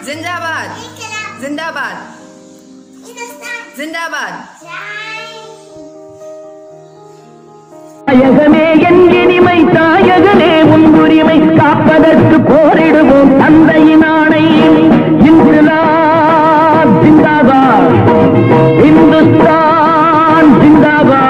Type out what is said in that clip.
जिंदाबाद जिंदाबाद जिंदाबाद தாயகமே என் இனிமை தாயகனே உன் உரிமை காப்பதற்கு போரிடுவோம் தந்தையின் ஆணை இன்குலாப் ஜிந்தாபாத் இந்துஸ்தான் ஜிந்தாபாத்